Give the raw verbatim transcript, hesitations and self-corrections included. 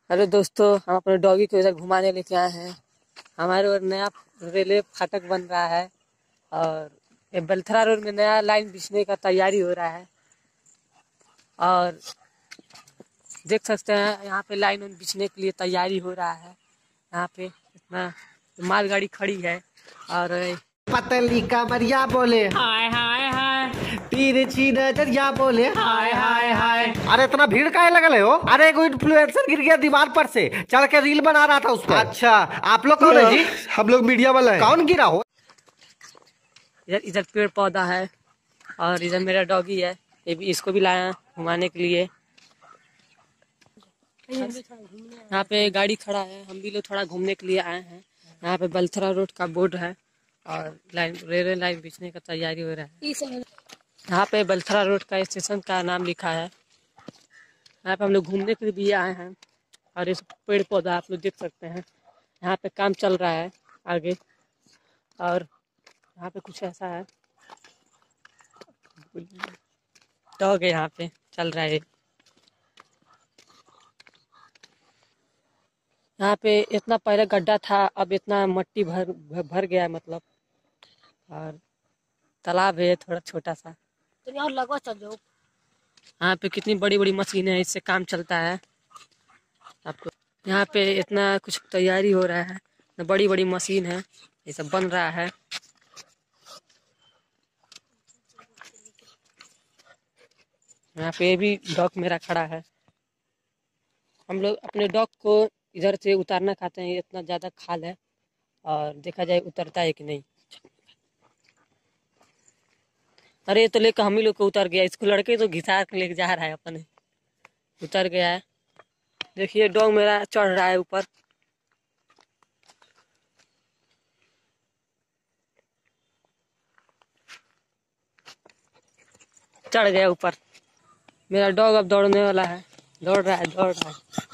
Hello दोस्तों, हम अपने डॉगी को इधर घुमाने लेके आए हैं। हमारे और नया रेलवे फाटक बन रहा है और ये बलथरा रोड में नया लाइन बिछने का तैयारी हो रहा है। और देख सकते हैं यहाँ पे लाइन बिछने के लिए तैयारी हो रहा है। यहाँ पे इतना मालगाड़ी खड़ी है और पतली कमरिया बोले हाय हाय हाय, तिरछी नजरिया बोले हाय हाय हाय। अरे इतना भीड़ काहे लगल है हो? अरे कोई इन्फ्लुएंसर गिर गया दीवार पर से, चढ़ के रील बना रहा था उस पर। अच्छा, आप लोग कौन है जी? हम लोग मीडिया वाला है। कौन गिरा हो? इधर इधर पेड़ पौधा है और इधर मेरा डॉगी है, ये भी इसको भी लाया घुमाने के लिए। यहाँ पे गाड़ी खड़ा है, हम भी लोग थोड़ा घूमने के लिए आए हैं। यहाँ पे बलथरा रोड का बोर्ड है और लाइन रेलवे लाइन बिछने का तैयारी हो रहा है। यहाँ पे बलथरा रोड का स्टेशन का नाम लिखा है। यहाँ पे हम लोग घूमने के लिए भी आए हैं और इस पेड़ पौधा आप लोग देख सकते हैं। यहाँ पे काम चल रहा है आगे और यहाँ पे कुछ ऐसा है, डॉग है यहाँ पे चल रहा है। यहाँ पे इतना पहले गड्ढा था, अब इतना मट्टी भर भर गया है, मतलब और तालाब है थोड़ा छोटा सा। तो यहाँ लगवा चल जाओ। यहाँ पे कितनी बड़ी बड़ी मशीन है, इससे काम चलता है। आपको यहाँ पे इतना कुछ तैयारी हो रहा है, बड़ी बड़ी मशीन है, ये सब बन रहा है। यहाँ पे भी डॉग मेरा खड़ा है। हम लोग अपने डॉग को इधर से उतारना चाहते हैं, इतना ज़्यादा खाल है और देखा जाए उतरता है कि नहीं। अरे ये तो लेकर हम ही लोग को उतर गया, इसको लड़के तो घिसा के लेके जा रहा है, अपने उतर गया है। देखिए डॉग मेरा चढ़ रहा है ऊपर। चढ़ गया ऊपर। मेरा डॉग अब दौड़ने वाला है, दौड़ रहा है दौड़ रहा है।